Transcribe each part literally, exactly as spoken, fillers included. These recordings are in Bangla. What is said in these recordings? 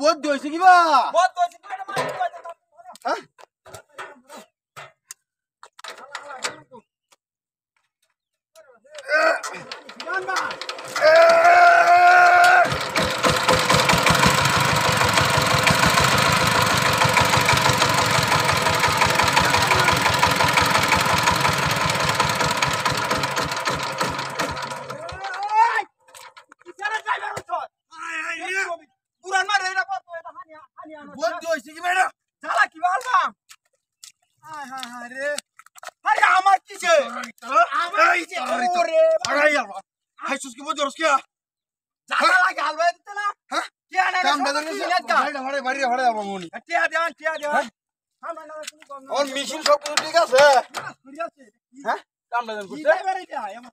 বদ হইছে কিবা বদ হইছে কিবা এটা মারি কইতে হ্যাঁ বদ হইছে কিবা এটা জ্বালা কি বলবা হায় হায় হায় রে আরে আমার কিছে আমার কিছে ওরে আরে আল্লাহ হাইসুস কি বদ হইছে কি জ্বালা লাগে হালবা দিতে না হ্যাঁ কে না কাম বেদন ভাড়া ভাড়া বাড়ি ভাড়া যাব মনি টিয়া দেন টিয়া দেন আমরা না তুমি কম না ওর মেশিন সব কিছু ঠিক আছে হ্যাঁ কাম বেদন কি করতে এবারে এটা এমন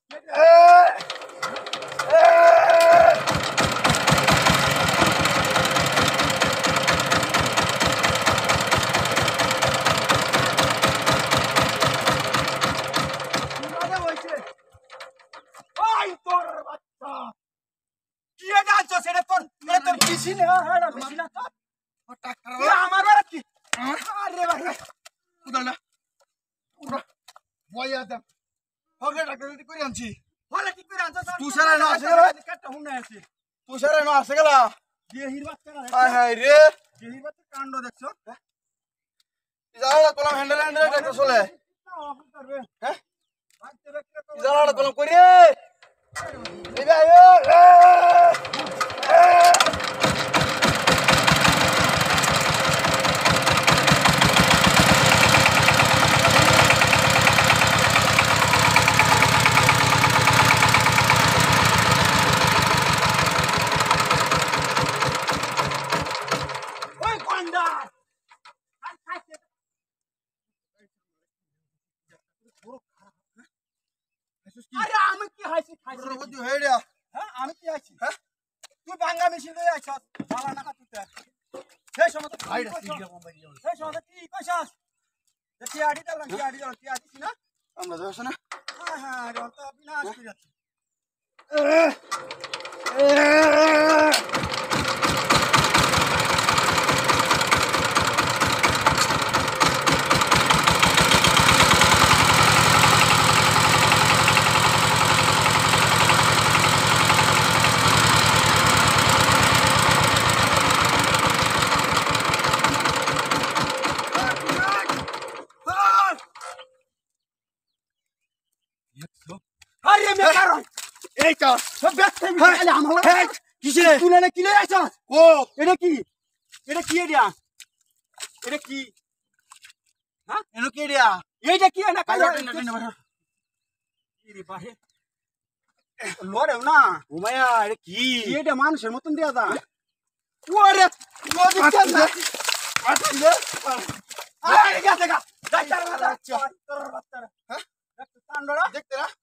ওই তোর বাচ্চা কি এটা আছো সেটা তোর এটা তোর মেশিন হ্যাঁ না মেশিন আছে টাকা আমার বাড়ি কি আরে বাবা উদালা উড়া বয়া দা হগে টাকা রেডি করে আনছি বলে কি করে আনছো তুষারে না আছে গেলা কাটটা হুন না আছে তুষারে না আছে গেলা দেহির বাচ্চা না হায় হায় রে দেহির বাচ্চা কাণ্ড দেখছো ইজালা তোলা হ্যান্ডেল হ্যান্ডেল ট্রাক্টর চলে হ্যাঁ ইজালা তোলা করি এই বে আয়ো ওই গন্ডা আরে আমি কি হাসি খাইছি তোর বুদ্ধি হয়ে রে হ্যাঁ আমি কি আছি হ্যাঁ তুই বাঙ্গা মেশিন লই আইছস জ্বালা না কাটতে সেই সময় তো আইরা সিগা মোবাইল সেই সময় তো কি কইছস দেখি আড়ি দাও কি আড়ি দাও কি আছিস না আমরা যাস না হ্যাঁ হ্যাঁ রে তো বিনাশ করে যাচ্ছে আরে মে কারণ এই তো সব ব্যস্ত হয়ে গেলে আমার এই কিসে তুলে না কিলে আইছস ও এটা কি এটা কি এটা এটা কি হ্যাঁ এনো কে রিয়া এইটা কি না কালো বাইরে না না এরে বাহে লড়েও না উমায়া এটা কি এটা মানুষের মতন দেয়া দা ওরে নদী কেন না আচ্ছা আরে গেছে গা ডাক্তার বাচ্চা তোর বাচ্চা হ্যাঁ ডাক্তার কান্ডরা দেখতে না